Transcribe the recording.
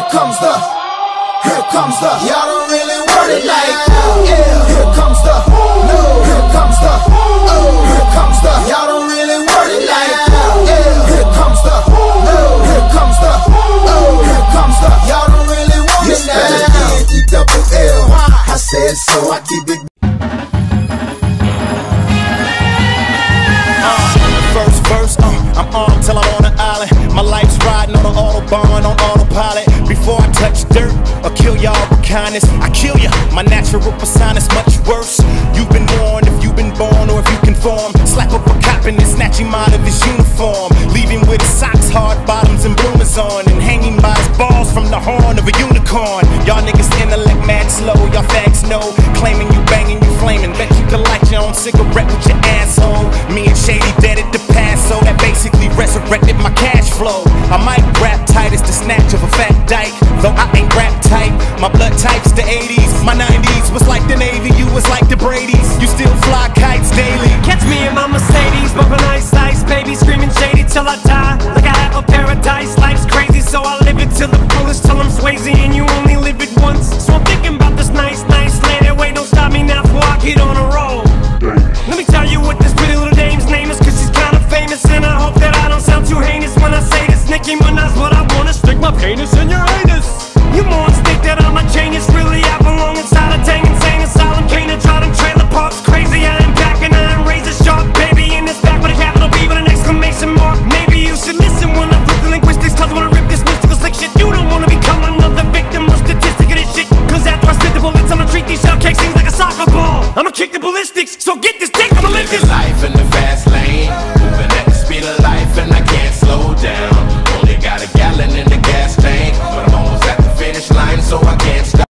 Here comes the, y'all don't really want it like that. Yeah. Here comes the, no. Here comes the, oh. Here comes the, y'all don't really want it like that. Yeah. Here comes the, no. Here comes the, oh. Here comes the, y'all don't really want it like that. E-double-L. I said so, I keep it. First verse, I'm armed till I'm on an island. My life's riding on an autobahn, on autopilot. Before I touch dirt or kill y'all with kindness, I kill ya. My natural persona's much worse. You've been warned if you've been born or if you conform. Slap up a cop and then snatch him out of his uniform. Leave him with his socks, hard bottoms and bloomers on, and hanging by his balls from the horn of a unicorn. Y'all niggas intellect mad slow, y'all fags know. Claiming you banging, you flaming. Bet you can light your own cigarette with your asshole. Me and Shady dead at the past, so that basically resurrected my cash flow. I might rap tight as the snatch of a fat dyke, though I ain't rap tight. My blood type's the 80s, my 90s was like the Navy, you was like the Brady's. You still fly kites daily. Catch me in my Mercedes, bumping ice, ice, baby, screaming shady till I die. Like I have a paradise, life's crazy, so I live it till the fullest, till I'm Swayze, and you only live it once. So I'm thinking about this nice, nice lady. Wait, don't stop me now before I get on a roll. Let me tell you what this pretty little dame's name is, cause she's kinda famous, and I hope that I don't sound too heinous when I say this. Nicki Minaj, what I wanna stick my penis in your anus. You morons think that I'm a genius, really I belong inside a dang insane asylum. Can't try them trailer parks crazy, I am back and I am razor sharp, baby, in this back with a capital B with an exclamation mark. Maybe you should listen when I flip the linguistics, cause I wanna rip this mystical slick shit. You don't wanna become another victim or statistic of this shit, cause after I spit the bullets I'ma treat these shell casings like a soccer ball. I'ma kick the ballistics, so get this dick, I'ma lift it.